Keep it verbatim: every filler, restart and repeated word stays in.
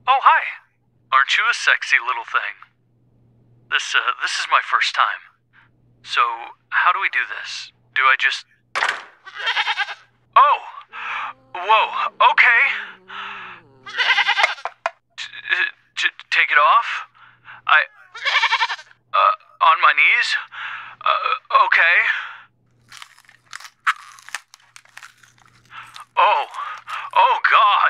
Oh, hi. Aren't you a sexy little thing? This, uh, this is my first time. So, how do we do this? Do I just... Oh! Whoa, okay. T- t- take it off? I... Uh, on my knees? Uh, okay. Oh. Oh, God.